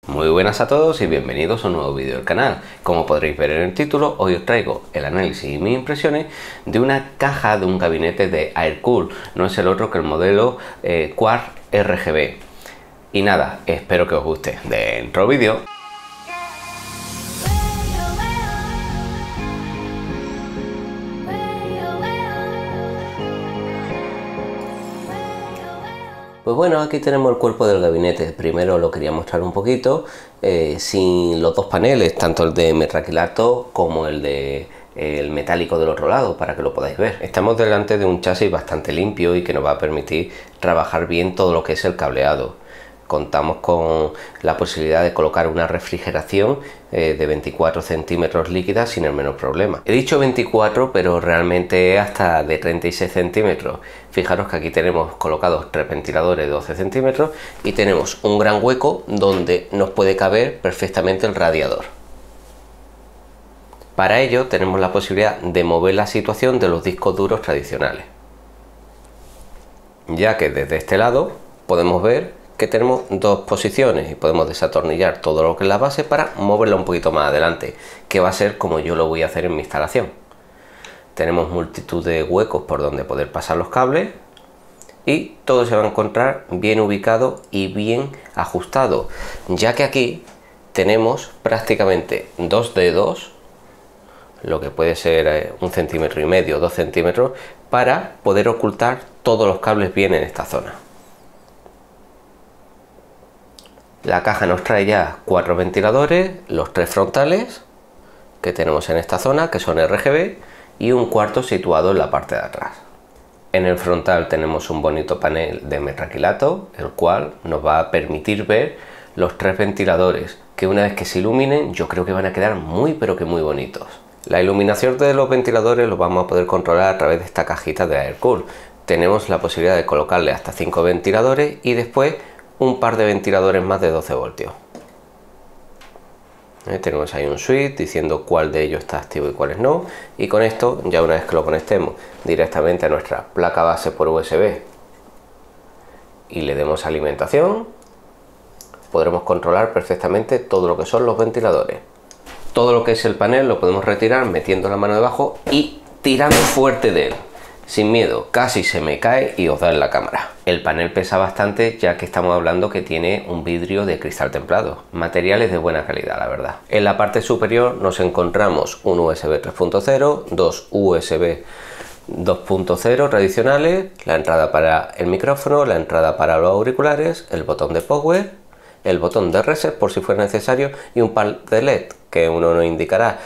Muy buenas a todos y bienvenidos a un nuevo vídeo del canal. Como podréis ver en el título, hoy os traigo el análisis y mis impresiones de una caja de un gabinete de Aircool. No es el otro que el modelo Quartz RGB. Y nada, espero que os guste. Dentro vídeo. Pues bueno, aquí tenemos el cuerpo del gabinete. Primero lo quería mostrar un poquito, sin los dos paneles, tanto el de metraquilato como el de el metálico del otro lado, para que lo podáis ver. Estamos delante de un chasis bastante limpio y que nos va a permitir trabajar bien todo lo que es el cableado. Contamos con la posibilidad de colocar una refrigeración de 24 centímetros líquida sin el menor problema. He dicho 24, pero realmente es hasta de 36 centímetros. Fijaros que aquí tenemos colocados tres ventiladores de 12 centímetros y tenemos un gran hueco donde nos puede caber perfectamente el radiador. Para ello tenemos la posibilidad de mover la situación de los discos duros tradicionales, ya que desde este lado podemos ver que tenemos dos posiciones y podemos desatornillar todo lo que es la base para moverla un poquito más adelante, que va a ser como yo lo voy a hacer en mi instalación. Tenemos multitud de huecos por donde poder pasar los cables y todo se va a encontrar bien ubicado y bien ajustado, ya que aquí tenemos prácticamente dos dedos, lo que puede ser 1,5 centímetros, 2 centímetros, para poder ocultar todos los cables bien en esta zona. La caja nos trae ya 4 ventiladores, los 3 frontales que tenemos en esta zona, que son RGB, y un cuarto situado en la parte de atrás. En el frontal tenemos un bonito panel de metraquilato, el cual nos va a permitir ver los 3 ventiladores, que una vez que se iluminen yo creo que van a quedar muy pero que muy bonitos. La iluminación de los ventiladores los vamos a poder controlar a través de esta cajita de Aircool. Tenemos la posibilidad de colocarle hasta 5 ventiladores y después un par de ventiladores más de 12 voltios. Tenemos ahí un switch diciendo cuál de ellos está activo y cuáles no, y con esto, ya una vez que lo conectemos directamente a nuestra placa base por USB y le demos alimentación, podremos controlar perfectamente todo lo que son los ventiladores. Todo lo que es el panel lo podemos retirar metiendo la mano debajo y tirando fuerte de él, sin miedo. Casi se me cae y os da en la cámara. El panel pesa bastante, ya que estamos hablando que tiene un vidrio de cristal templado. Materiales de buena calidad, la verdad. En la parte superior nos encontramos un USB 3.0, dos USB 2.0 tradicionales, la entrada para el micrófono, la entrada para los auriculares, el botón de power, el botón de reset por si fuera necesario y un par de LED que uno nos indicará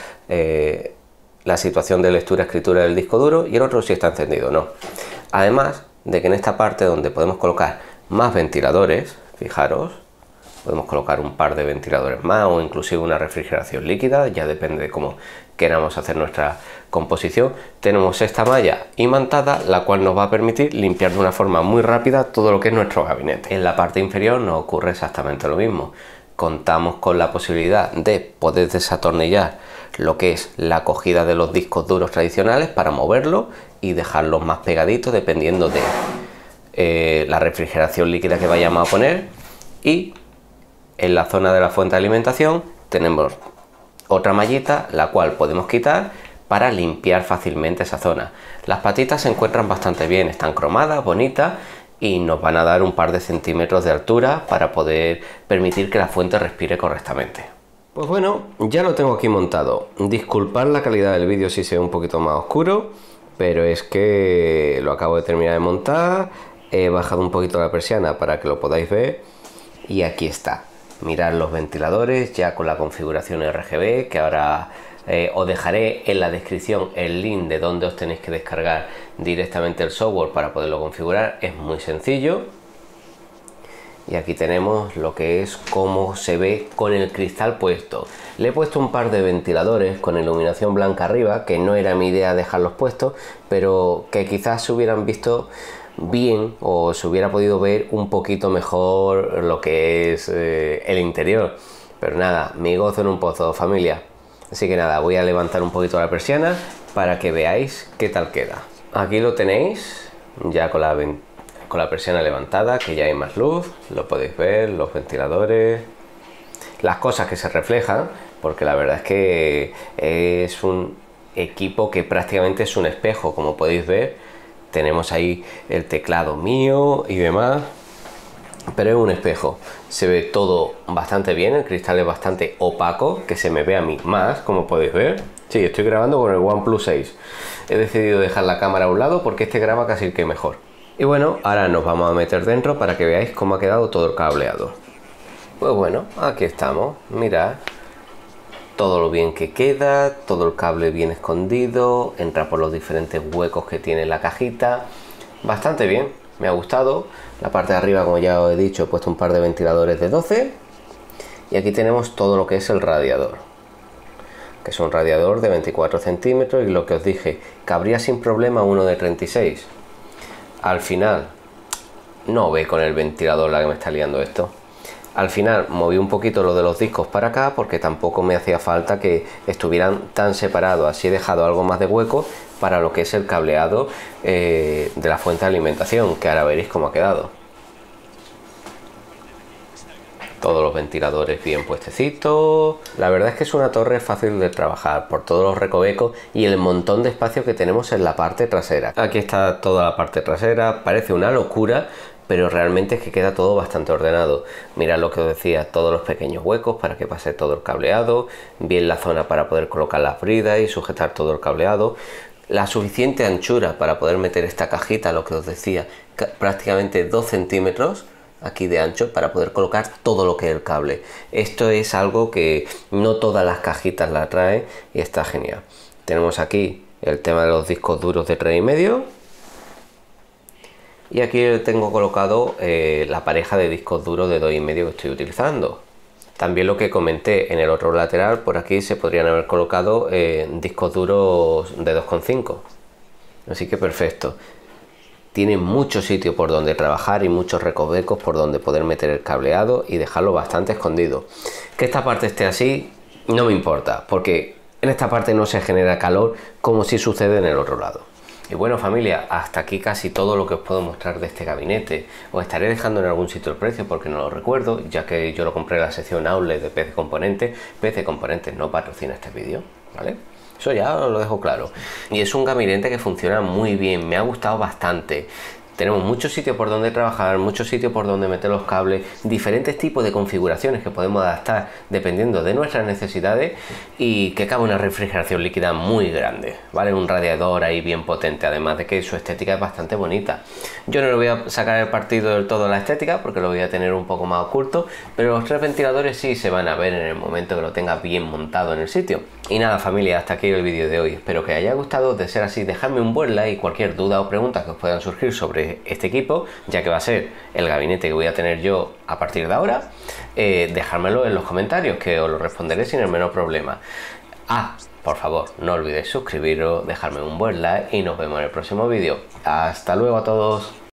la situación de lectura-escritura del disco duro y el otro si está encendido o no. Además de que en esta parte donde podemos colocar más ventiladores, fijaros, podemos colocar un par de ventiladores más o inclusive una refrigeración líquida, ya depende de cómo queramos hacer nuestra composición. Tenemos esta malla imantada, la cual nos va a permitir limpiar de una forma muy rápida todo lo que es nuestro gabinete. En la parte inferior nos ocurre exactamente lo mismo. Contamos con la posibilidad de poder desatornillar lo que es la cogida de los discos duros tradicionales para moverlo y dejarlos más pegaditos dependiendo de la refrigeración líquida que vayamos a poner. Y en la zona de la fuente de alimentación tenemos otra mallita, la cual podemos quitar para limpiar fácilmente esa zona. Las patitas se encuentran bastante bien, están cromadas, bonitas, y nos van a dar un par de centímetros de altura para poder permitir que la fuente respire correctamente. Pues bueno, ya lo tengo aquí montado. Disculpad la calidad del vídeo si se ve un poquito más oscuro, pero es que lo acabo de terminar de montar. He bajado un poquito la persiana para que lo podáis ver y aquí está. Mirad los ventiladores ya con la configuración RGB, que ahora os dejaré en la descripción el link de donde os tenéis que descargar directamente el software para poderlo configurar. Es muy sencillo. Y aquí tenemos lo que es cómo se ve con el cristal puesto. Le he puesto un par de ventiladores con iluminación blanca arriba, que no era mi idea dejarlos puestos, pero que quizás se hubieran visto bien o se hubiera podido ver un poquito mejor lo que es el interior. Pero nada, mi gozo en un pozo, familia. Así que nada, voy a levantar un poquito la persiana para que veáis qué tal queda. Aquí lo tenéis, ya con la persiana levantada, que ya hay más luz, lo podéis ver, los ventiladores. las cosas que se reflejan, porque la verdad es que es un equipo que prácticamente es un espejo, como podéis ver. Tenemos ahí el teclado mío y demás, pero es un espejo. Se ve todo bastante bien, el cristal es bastante opaco, que se me ve a mí más, como podéis ver. Sí, estoy grabando con el OnePlus 6. He decidido dejar la cámara a un lado porque este graba casi que mejor. Y bueno, ahora nos vamos a meter dentro para que veáis cómo ha quedado todo el cableado. Pues bueno, aquí estamos, mirad. Todo lo bien que queda, todo el cable bien escondido, entra por los diferentes huecos que tiene la cajita. Bastante bien, me ha gustado. La parte de arriba, como ya os he dicho, he puesto un par de ventiladores de 12. Y aquí tenemos todo lo que es el radiador, que es un radiador de 24 centímetros, y lo que os dije, cabría sin problema uno de 36. Al final, no ve con el ventilador la que me está liando esto. Al final moví un poquito lo de los discos para acá porque tampoco me hacía falta que estuvieran tan separados. Así he dejado algo más de hueco para lo que es el cableado de la fuente de alimentación, que ahora veréis cómo ha quedado. Todos los ventiladores bien puestecitos. La verdad es que es una torre fácil de trabajar por todos los recovecos y el montón de espacio que tenemos en la parte trasera. Aquí está toda la parte trasera, parece una locura, pero realmente es que queda todo bastante ordenado. Mirad lo que os decía, todos los pequeños huecos para que pase todo el cableado, bien la zona para poder colocar las bridas y sujetar todo el cableado, la suficiente anchura para poder meter esta cajita, lo que os decía, prácticamente 2 centímetros aquí de ancho para poder colocar todo lo que es el cable. Esto es algo que no todas las cajitas la traen y está genial. Tenemos aquí el tema de los discos duros de 3,5. Y aquí tengo colocado la pareja de discos duros de 2,5 que estoy utilizando. También lo que comenté en el otro lateral, por aquí se podrían haber colocado discos duros de 2,5. Así que perfecto. Tiene mucho sitio por donde trabajar y muchos recovecos por donde poder meter el cableado y dejarlo bastante escondido. Que esta parte esté así no me importa, porque en esta parte no se genera calor como si sucede en el otro lado. Y bueno, familia, hasta aquí casi todo lo que os puedo mostrar de este gabinete. Os estaré dejando en algún sitio el precio porque no lo recuerdo, ya que yo lo compré en la sección Outlet de PC Componentes. PC Componentes no patrocina este vídeo, ¿vale? Eso ya os lo dejo claro. Y es un gabinete que funciona muy bien, me ha gustado bastante. Tenemos muchos sitios por donde trabajar, muchos sitios por donde meter los cables, diferentes tipos de configuraciones que podemos adaptar dependiendo de nuestras necesidades, y que cabe una refrigeración líquida muy grande, ¿vale? Un radiador ahí bien potente, además de que su estética es bastante bonita. Yo no le voy a sacar el partido del todo a la estética porque lo voy a tener un poco más oculto, pero los 3 ventiladores sí se van a ver en el momento que lo tenga bien montado en el sitio. Y nada, familia, hasta aquí el vídeo de hoy. Espero que haya gustado. De ser así, dejadme un buen like y cualquier duda o pregunta que os puedan surgir sobre este equipo, ya que va a ser el gabinete que voy a tener yo a partir de ahora, dejármelo en los comentarios, que os lo responderé sin el menor problema. Por favor, no olvidéis suscribiros, dejarme un buen like y nos vemos en el próximo vídeo. Hasta luego a todos.